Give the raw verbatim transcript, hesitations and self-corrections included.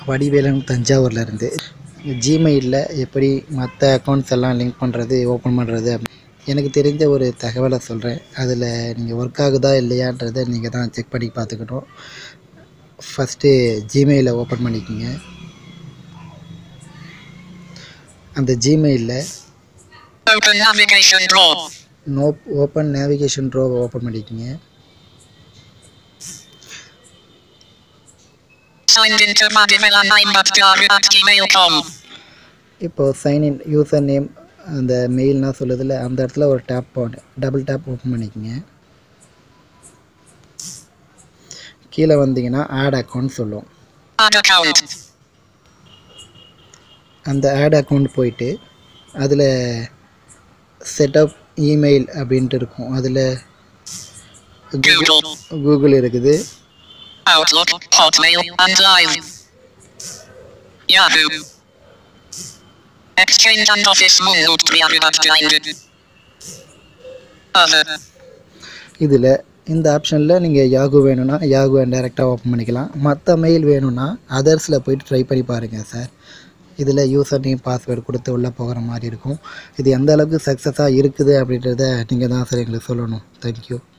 வடிவேலன் தஞ்சாவூர்லேருந்து. ஜிமெயிலில் எப்படி மற்ற அக்கௌண்ட்ஸ் எல்லாம் லிங்க் பண்ணுறது, ஓப்பன் பண்ணுறது எனக்கு தெரிஞ்ச ஒரு தகவலை சொல்கிறேன். அதில் நீங்கள் ஒர்க் ஆகுதா இல்லையான்றதை நீங்கள் தான் செக் பண்ணி பார்த்துக்கணும். ஃபஸ்ட்டு ஜிமெயிலை ஓப்பன் பண்ணிக்கோங்க. அந்த ஜிமெயிலில் open navigation drawer open navigation ட்ரோவை ஓப்பன் பண்ணிக்கோங்க. signed into madivela9 at gmail dot com. இப்போது சைன்இன் யூசர் நேம் அந்த மெயில்னால் சொல்லுதில்ல, அந்த இடத்துல ஒரு டேப் போட்டு டபுள் டேப் ஓப்பன் பண்ணிக்கோங்க. கீழே வந்தீங்கன்னா ஆட் அக்கௌண்ட் சொல்லும். Add account. அந்த ஆட் அக்கௌண்ட் போயிட்டு அதில் செட்டப் இமெயில் அப்படின்ட்டு இருக்கும். அதில் Google, கூகுள் இருக்குது, Outlook, Hotmail, and Live. Yahoo. Exchange and Office Moonnote three Other. இதில் இந்த ஆப்ஷனில் நீங்கள் யாகு வேணும்னா யாகுவை டைரெக்டாக ஓப்பன் பண்ணிக்கலாம். மற்ற மெயில் வேணும்னா அதர்ஸில் போய்ட்டு ட்ரை பண்ணி பாருங்கள் சார். இதில் யூசர் நேம் பாஸ்வேர்டு கொடுத்து உள்ளே போகிற மாதிரி இருக்கும். இது எந்த அளவுக்கு சக்ஸஸாக இருக்குது அப்படின்றத நீங்கள் தான் சார் எங்களுக்கு சொல்லணும். தேங்க்யூ.